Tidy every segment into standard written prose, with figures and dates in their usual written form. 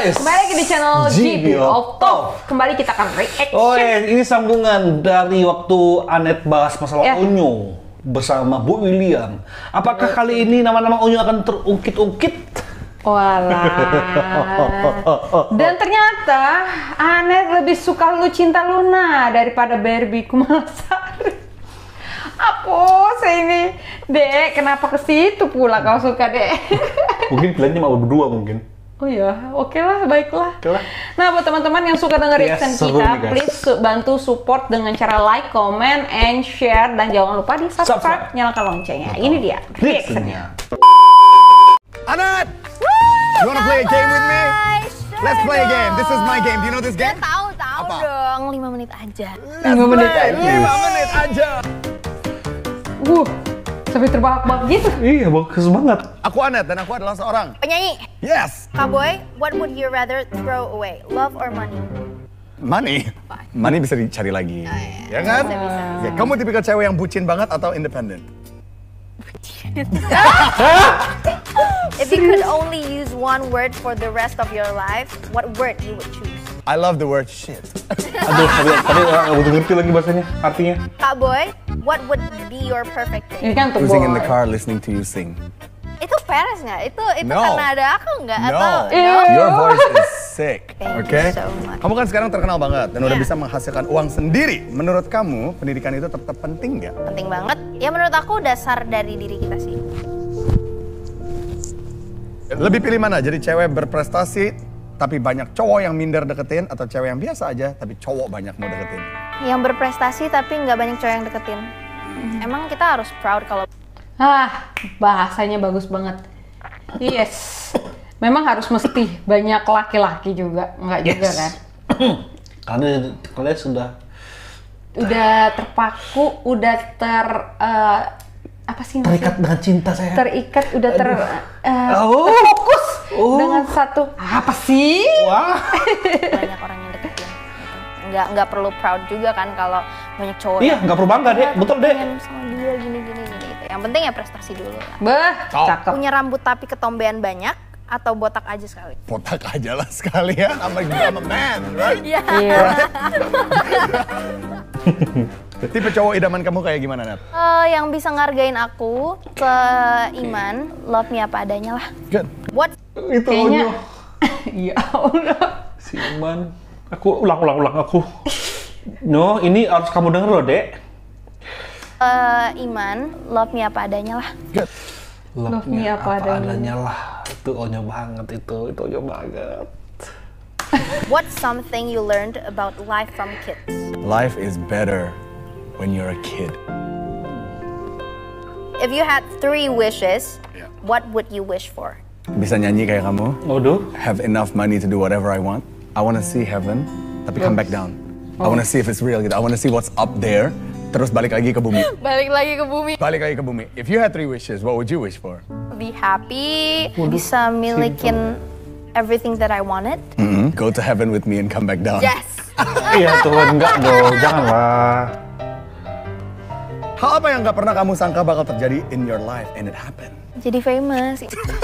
guys, kembali lagi di channel GB of Top. Kembali kita akan reaction. Oh ini sambungan dari waktu Anet bahas masalah Onyo bersama Bu William. Apakah kali ini nama-nama Onyo akan terungkit-ungkit? Walah. Dan ternyata Anet lebih suka Lu Cinta Luna daripada Barbie Kumalasari. Apa sih ini, Dek? Kenapa ke situ pula kau suka, Dek? Mungkin pilihannya mau berdua mungkin. Oh ya, oke lah, baiklah. Oke lah. Nah, buat teman-teman yang suka denger reaction kita, please bantu support dengan cara like, comment, and share, dan jangan lupa di subscribe, nyalakan loncengnya. Ini dia reactionnya. Anet, you wanna play a game with me? Let's play a game. This is my game. Do you know this game? Tahu Apa? dong, 5 menit aja. 5 menit aja. 5 menit aja. Sampai terbahak-bahak gitu. Iya, bagus banget. Aku Anet dan aku adalah seorang Penyanyi. yes, Cowboy, what would you rather throw away? Love or money? money. Money bisa dicari lagi, ya kan? Bisa. Oke, kamu tipikal cewek yang bucin banget atau independen? If you could only use one word for the rest of your life, what word you would choose? I love the word shit. Aduh, tadi udah ngerti lagi bahasanya, artinya. Cowboy, what would be your perfect Ini date? kan tuh Cruising in the boy. car, listening to you sing. Itu Paris nggak? Itu No. karena ada aku nggak? No, Atau your voice is sick. Thank Oke? you so much. Kamu kan sekarang terkenal banget dan udah Yeah. bisa menghasilkan uang sendiri. Menurut kamu, pendidikan itu tetap penting nggak? Penting banget. Ya menurut aku dasar dari diri kita sih. Lebih pilih mana? Jadi cewek berprestasi tapi banyak cowok yang minder deketin, atau cewek yang biasa aja tapi cowok banyak mau deketin? Yang berprestasi tapi nggak banyak cowok yang deketin. Emang kita harus proud kalau Bahasanya bagus banget. Yes. Memang harus mesti banyak laki-laki juga, enggak juga kan? Karena kalian sudah Udah terpaku, udah apa sih terikat dengan cinta saya. terikat, udah Oh. terfokus Oh. dengan satu apa sih? Wah. banyak orang yang deketin. Gitu. Nggak perlu proud juga kan kalau banyak cowok. Iya, nggak perlu bangga, Dek. Betul, Dek. Pengen sama dia gini gitu. Yang penting ya prestasi dulu lah. Beh, cakep. Punya rambut tapi ketombean banyak atau botak aja sekali? Botak aja lah sekalian, I'm a man, right? Iya. Iya. Tipe cowok idaman kamu kayak gimana, Nat? Yang bisa ngargain aku, seiman, love me apa adanya lah. Good. What? Itu Kayaknya Onyo. ya Allah. Si Iman. Aku ulang aku. No, ini harus kamu denger loh, Dek. Iman, love me apa adanya lah. Good. Love me apa adanya. lah. Itu Onyo banget itu Onyo banget. What's something you learned about life from kids? Life is better when you're a kid. If you had 3 wishes, Yeah. what would you wish for? Bisa nyanyi kayak kamu, Waduh. have enough money to do whatever I want. I wanna see heaven, tapi come back down. I wanna see if it's real gitu. I wanna see what's up there, terus balik lagi ke bumi. Balik lagi ke bumi. Balik lagi ke bumi. If you had 3 wishes, what would you wish for? Be happy, bisa milikin everything that I wanted. Go to heaven with me and come back down. Yes. Iya Tuhan, enggak dong, janganlah. Hal apa yang nggak pernah kamu sangka bakal terjadi in your life and it happened? Jadi famous.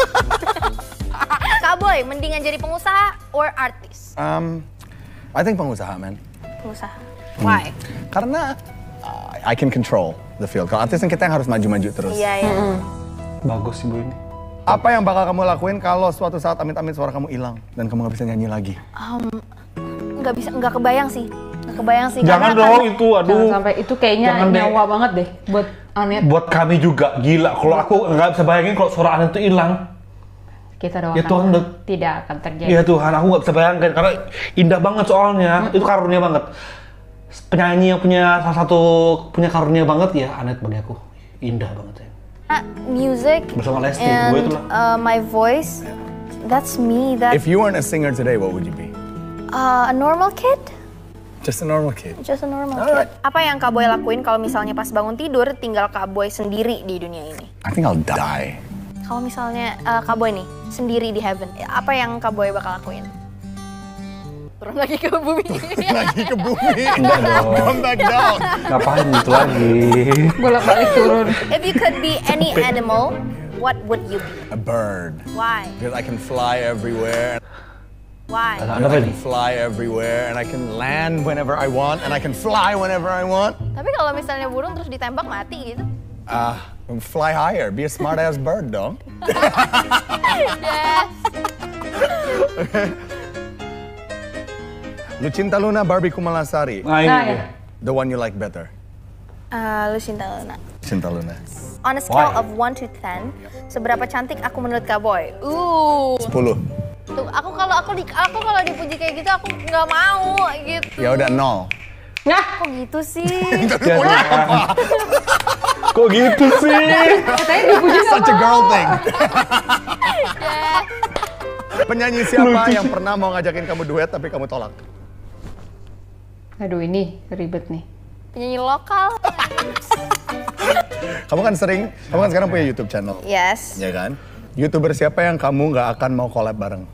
Cowboy, mendingan jadi pengusaha or artis? I think pengusaha, man. Pengusaha. Why? Karena I can control the field. Kalau artis kan kita yang harus maju-maju terus. Iya, iya. Bagus sih Bu ini. Apa yang bakal kamu lakuin kalau suatu saat amit-amit suara kamu hilang dan kamu nggak bisa nyanyi lagi? Nggak kebayang sih. Nggak kebayang sih. Jangan karena dong kan- itu, aduh. Jangan sampai itu kayaknya Jangan, Dek. nyawa banget deh buat Anet. Buat kami juga gila. Kalau aku nggak bisa bayangin kalau suara Anet itu hilang. Kita doakan Ya Tuhan, tidak akan terjadi. Iya Tuhan, aku nggak bisa bayangkan karena indah banget soalnya. Itu karunia banget. Penyanyi yang punya karunia banget ya Anet bagi aku. Indah banget ya. Music Bersama Lesti, and gue itulah. my voice, that's me. That's If you weren't a singer today, what would you be? a normal kid. Just a normal kid. Just a normal Alright. kid. Apa yang Kak Boy lakuin kalau misalnya pas bangun tidur tinggal Kak Boy sendiri di dunia ini? I think I'll die. Kalau misalnya Kak Boy nih sendiri di heaven, apa yang Kak Boy bakal lakuin? Turun lagi ke bumi. Lagi ke bumi. Enggak dong. Come back down. Ngapain itu lagi? Bolak-balik turun. If you could be any animal, what would you be? A bird. Why? Because I can fly everywhere. Why? Ada apa I nih? can fly everywhere, and I can land whenever I want, and I can fly whenever I want. Tapi kalau misalnya burung terus ditembak mati gitu. Fly higher, be a smart ass bird dong. Yes. Lucinta Luna, Barbie Kumalasari. Nah, ini Nah, dia. ya. The one you like better. Lucinta Luna. Lucinta Luna. On a scale Why? of 1 to 10, seberapa cantik aku menurut Kak Boy? 10. Tuh, aku kalau dipuji kayak gitu aku nggak mau gitu. Ya udah 0. Nah, Kok gitu sih? Kok gitu sih? katanya dipuji Such a girl thing. Yes. Penyanyi siapa yang pernah mau ngajakin kamu duet tapi kamu tolak? Aduh, ini ribet nih. Penyanyi lokal. Kamu kan sekarang punya YouTube channel. Yes. Ya kan? YouTuber siapa yang kamu nggak akan mau collab bareng?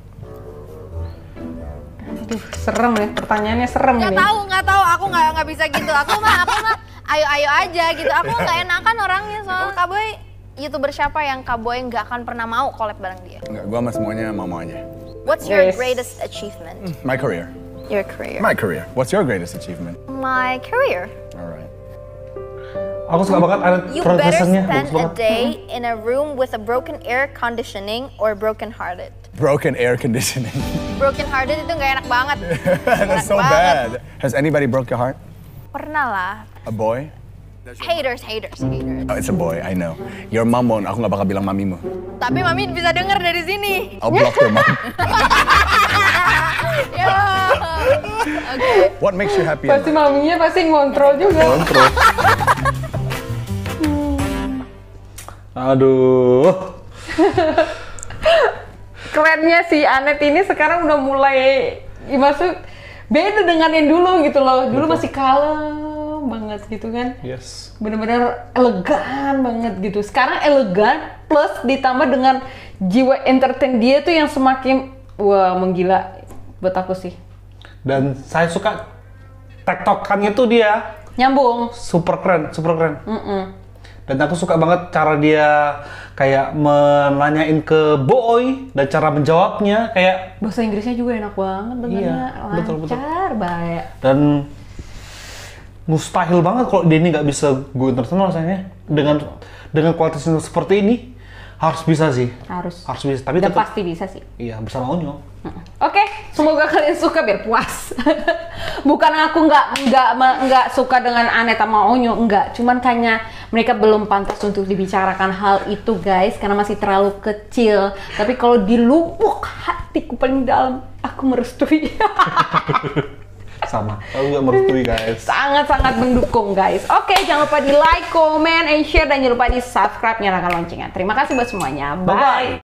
Aduh, serem ya. Pertanyaannya serem Nggak nih. tahu. Aku nggak bisa gitu. Aku mah ayo aja gitu. Aku nggak enakan orangnya soal Kak Boy. YouTuber siapa yang Kak Boy nggak akan pernah mau collab bareng dia? Enggak, gua sama semuanya mau aja. What's your Yes. greatest achievement? My career. Your career. My career. What's your greatest achievement? My career. Alright. Aku suka banget ada You better transitionnya, spend bagus a banget. day in a room with a broken air conditioning or broken hearted. Broken air conditioning. Broken hearted itu nggak enak banget. That's so bad. Has anybody broke your heart? Pernah lah. A boy? Haters. Oh, it's a boy. I know. Your mom won't. Aku nggak bakal bilang mamimu. Tapi mami bisa denger dari sini. I'll block your mom. Ya. Oke. What makes you happy? in Pasti life? maminya pasti ngontrol juga. Kontrol. Aduh. Kerennya si Anet ini sekarang udah mulai maksud beda dengan yang dulu gitu loh. Dulu masih kalem banget gitu kan. Yes. Bener-bener elegan banget gitu. Sekarang elegan plus ditambah dengan jiwa entertain dia tuh yang semakin wah menggila buat aku sih. Dan saya suka tektokannya tuh dia Nyambung. super keren. Dan aku suka banget cara dia kayak menanyain ke Boy dan cara menjawabnya kayak Bahasa Inggrisnya juga enak banget dengannya. Iya, betul. Lancar banget. dan mustahil banget kalau dia ini nggak bisa go internasional rasanya dengan kualitas yang seperti ini harus bisa sih. Harus bisa, tapi Dan tetap pasti bisa sih. iya bersama Onyo. Oke, semoga kalian suka biar puas. Bukan aku nggak suka dengan Anet sama Onyo, enggak. Cuman kayaknya mereka belum pantas untuk dibicarakan hal itu guys, karena masih terlalu kecil. Tapi kalau di lubuk hatiku paling dalam, aku merestui. Sama. Aku nggak merestui guys. Sangat-sangat mendukung guys. Oke, jangan lupa di like, comment, and share, dan jangan lupa di subscribe, nyalakan loncengnya. Terima kasih buat semuanya. Bye. Bye-bye.